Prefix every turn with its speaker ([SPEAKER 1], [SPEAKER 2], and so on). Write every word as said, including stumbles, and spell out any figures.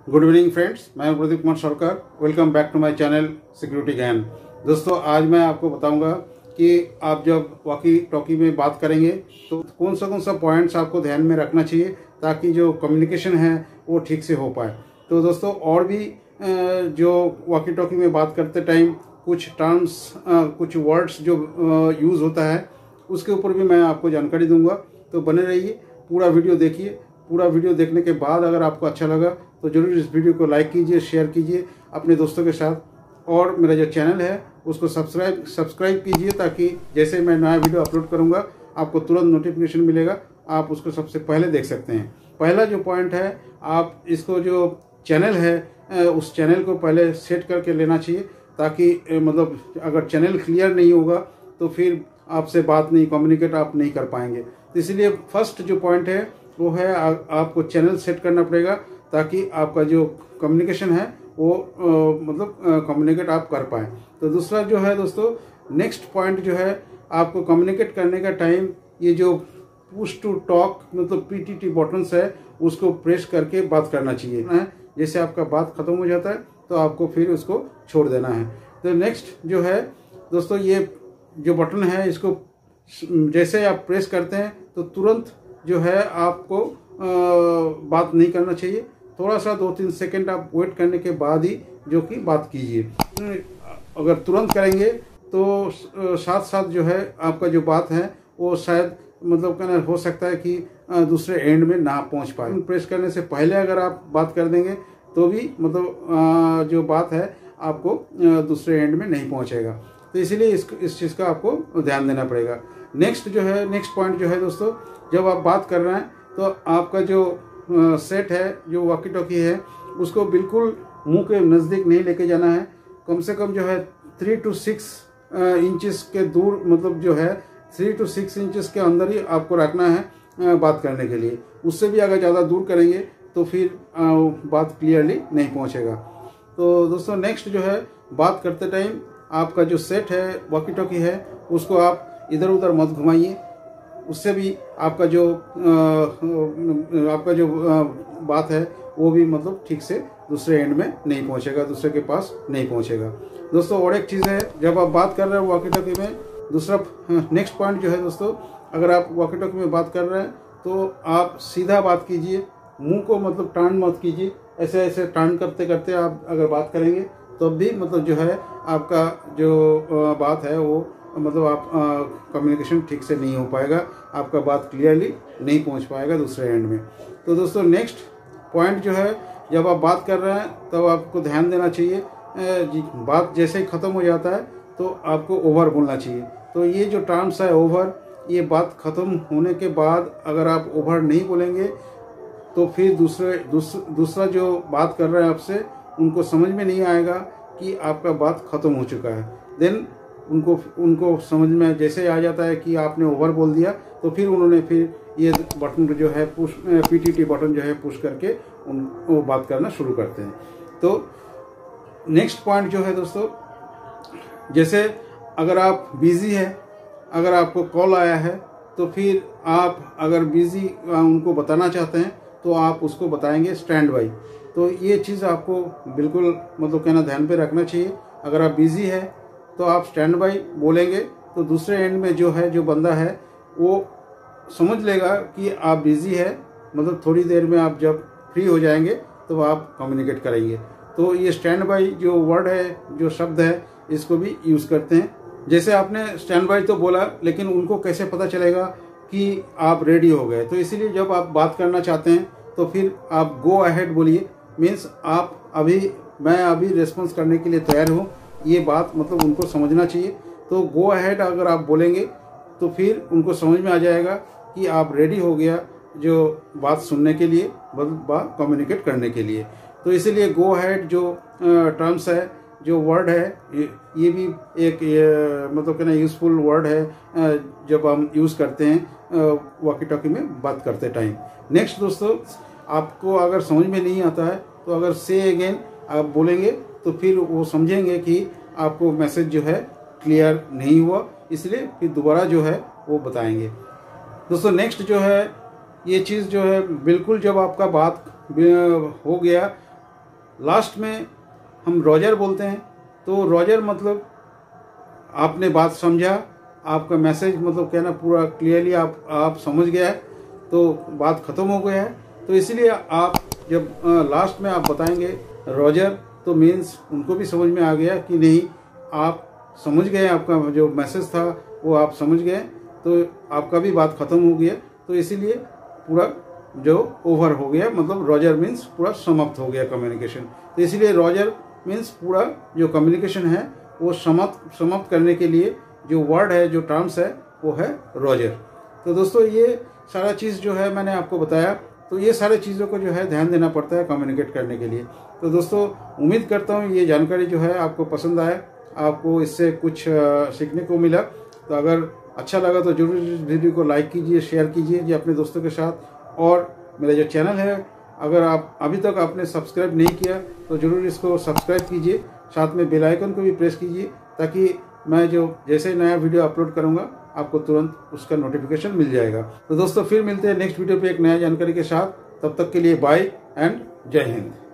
[SPEAKER 1] Good evening friends, मैं Pradeep Kumar Sarkar. Welcome back to my channel security Gyan. दोस्तों, आज मैं आपको बताऊंगा कि आप जब वॉकी टॉकी में बात करेंगे तो कौन सा कौन सा पॉइंट्स आपको ध्यान में रखना चाहिए ताकि जो कम्युनिकेशन है वो ठीक से हो पाए। तो दोस्तों, और भी जो वॉकी टॉकी में बात करते टाइम कुछ टर्म्स, कुछ वर्ड्स जो यूज़ होता है उसके ऊपर भी मैं आपको जानकारी दूंगा। तो बने रहिए, पूरा वीडियो देखिए। पूरा वीडियो देखने के बाद अगर आपको अच्छा लगा तो ज़रूर इस वीडियो को लाइक कीजिए, शेयर कीजिए अपने दोस्तों के साथ, और मेरा जो चैनल है उसको सब्सक्राइब सब्सक्राइब कीजिए ताकि जैसे मैं नया वीडियो अपलोड करूंगा आपको तुरंत नोटिफिकेशन मिलेगा, आप उसको सबसे पहले देख सकते हैं। पहला जो पॉइंट है, आप इसको जो चैनल है उस चैनल को पहले सेट करके लेना चाहिए ताकि मतलब अगर चैनल क्लियर नहीं होगा तो फिर आपसे बात नहीं, कम्युनिकेट आप नहीं कर पाएंगे। तो इसलिए फर्स्ट जो पॉइंट है वो है आ, आपको चैनल सेट करना पड़ेगा ताकि आपका जो कम्युनिकेशन है वो आ, मतलब कम्युनिकेट आप कर पाएँ। तो दूसरा जो है दोस्तों, नेक्स्ट पॉइंट जो है, आपको कम्युनिकेट करने का टाइम ये जो पुश टू टॉक मतलब पीटीटी बटन्स है उसको प्रेस करके बात करना चाहिए। जैसे आपका बात खत्म हो जाता है तो आपको फिर उसको छोड़ देना है। तो नेक्स्ट जो है दोस्तों, ये जो बटन है इसको जैसे आप प्रेस करते हैं तो तुरंत जो है आपको आ, बात नहीं करना चाहिए। थोड़ा सा दो तीन सेकंड आप वेट करने के बाद ही जो कि बात कीजिए। अगर तुरंत करेंगे तो साथ साथ जो है आपका जो बात है वो शायद मतलब कहना हो सकता है कि दूसरे एंड में ना पहुंच पाए। प्रेस करने से पहले अगर आप बात कर देंगे तो भी मतलब जो बात है आपको दूसरे एंड में नहीं पहुंचेगा। तो इसीलिए इस इस चीज़ का आपको ध्यान देना पड़ेगा। नेक्स्ट जो है, नेक्स्ट पॉइंट जो है दोस्तों, जब आप बात कर रहे हैं तो आपका जो सेट है, जो वॉकी टॉकी है, उसको बिल्कुल मुंह के नज़दीक नहीं लेके जाना है। कम से कम जो है थ्री टू सिक्स इंचेस के दूर, मतलब जो है थ्री टू सिक्स इंचेस के अंदर ही आपको रखना है बात करने के लिए। उससे भी अगर ज़्यादा दूर करेंगे तो फिर बात क्लियरली नहीं पहुँचेगा। तो दोस्तों, नेक्स्ट जो है, बात करते टाइम आपका जो सेट है वॉकी टॉकी है उसको आप इधर उधर मत घुमाइए। उससे भी आपका जो आ, आपका जो आ, बात है वो भी मतलब ठीक से दूसरे एंड में नहीं पहुंचेगा, दूसरे के पास नहीं पहुंचेगा। दोस्तों, और एक चीज़ है, जब आप बात कर रहे हैं वॉकी टॉकी में, दूसरा नेक्स्ट पॉइंट जो है दोस्तों, अगर आप वॉकी टॉकी में बात कर रहे हैं तो आप सीधा बात कीजिए, मुंह को मतलब टर्न मत कीजिए। ऐसे ऐसे टर्न करते करते आप अगर बात करेंगे तो भी मतलब जो है आपका जो बात है वो मतलब आप कम्युनिकेशन ठीक से नहीं हो पाएगा, आपका बात क्लियरली नहीं पहुंच पाएगा दूसरे एंड में। तो दोस्तों, नेक्स्ट पॉइंट जो है, जब आप बात कर रहे हैं तब तो आपको ध्यान देना चाहिए, बात जैसे ही ख़त्म हो जाता है तो आपको ओवर बोलना चाहिए। तो ये जो टर्म्स है ओवर, ये बात ख़त्म होने के बाद अगर आप ओवर नहीं बोलेंगे तो फिर दूसरे दूस, दूसरा जो बात कर रहे हैं आपसे उनको समझ में नहीं आएगा कि आपका बात ख़त्म हो चुका है। देन उनको उनको समझ में जैसे आ जाता है कि आपने ओवर बोल दिया तो फिर उन्होंने फिर ये बटन जो है पुश पीटीटी बटन जो है पुश करके उन वो बात करना शुरू करते हैं। तो नेक्स्ट पॉइंट जो है दोस्तों, जैसे अगर आप बिज़ी है, अगर आपको कॉल आया है तो फिर आप अगर बिज़ी उनको बताना चाहते हैं तो आप उसको बताएंगे स्टैंड बाई। तो ये चीज़ आपको बिल्कुल मतलब कहना ध्यान पे रखना चाहिए। अगर आप बिज़ी है तो आप स्टैंड बाई बोलेंगे तो दूसरे एंड में जो है जो बंदा है वो समझ लेगा कि आप बिज़ी है, मतलब थोड़ी देर में आप जब फ्री हो जाएंगे तो आप कम्युनिकेट करेंगे। तो ये स्टैंड बाई जो वर्ड है, जो शब्द है, इसको भी यूज़ करते हैं। जैसे आपने स्टैंड बाई तो बोला, लेकिन उनको कैसे पता चलेगा कि आप रेडी हो गए? तो इसीलिए जब आप बात करना चाहते हैं तो फिर आप गो अहेड बोलिए। मीन्स आप अभी, मैं अभी रिस्पॉन्स करने के लिए तैयार हूँ, ये बात मतलब उनको समझना चाहिए। तो गो अहेड अगर आप बोलेंगे तो फिर उनको समझ में आ जाएगा कि आप रेडी हो गया जो बात सुनने के लिए, बात कम्युनिकेट करने के लिए। तो इसीलिए गो अहेड जो टर्म्स है, जो वर्ड है, ये भी एक मतलब कहना यूज़फुल वर्ड है जब हम यूज़ करते हैं वॉकी टॉकी में बात करते टाइम। नेक्स्ट दोस्तों, आपको अगर समझ में नहीं आता है तो अगर से अगेन आप बोलेंगे तो फिर वो समझेंगे कि आपको मैसेज जो है क्लियर नहीं हुआ, इसलिए फिर दोबारा जो है वो बताएंगे। दोस्तों, नेक्स्ट जो है, ये चीज़ जो है बिल्कुल जब आपका बात हो गया लास्ट में हम रॉजर बोलते हैं। तो रॉजर मतलब आपने बात समझा, आपका मैसेज मतलब कहना पूरा क्लियरली आप आप समझ गया है, तो बात खत्म हो गया है। तो इसलिए आप जब लास्ट में आप बताएंगे रॉजर, तो मीन्स उनको भी समझ में आ गया कि नहीं आप समझ गए, आपका जो मैसेज था वो आप समझ गए, तो आपका भी बात खत्म हो गया। तो इसीलिए पूरा जो ओवर हो गया, मतलब रॉजर मीन्स पूरा समाप्त हो गया कम्युनिकेशन। तो इसलिए रॉजर मीन्स पूरा जो कम्युनिकेशन है वो समाप्त समाप्त करने के लिए जो वर्ड है, जो टर्म्स है, वो है रॉजर। तो दोस्तों ये सारा चीज़ जो है मैंने आपको बताया, तो ये सारे चीज़ों को जो है ध्यान देना पड़ता है कम्युनिकेट करने के लिए। तो दोस्तों उम्मीद करता हूँ ये जानकारी जो है आपको पसंद आए, आपको इससे कुछ सीखने को मिला। तो अगर अच्छा लगा तो जरूर इस वीडियो को लाइक कीजिए, शेयर कीजिए जी अपने दोस्तों के साथ। और मेरा जो चैनल है, अगर आप अभी तक आपने सब्सक्राइब नहीं किया तो जरूर इसको सब्सक्राइब कीजिए, साथ में बेल आइकन को भी प्रेस कीजिए, ताकि मैं जो जैसे नया वीडियो अपलोड करूंगा आपको तुरंत उसका नोटिफिकेशन मिल जाएगा। तो दोस्तों फिर मिलते हैं नेक्स्ट वीडियो पे एक नया जानकारी के साथ। तब तक के लिए बाय एंड जय हिंद।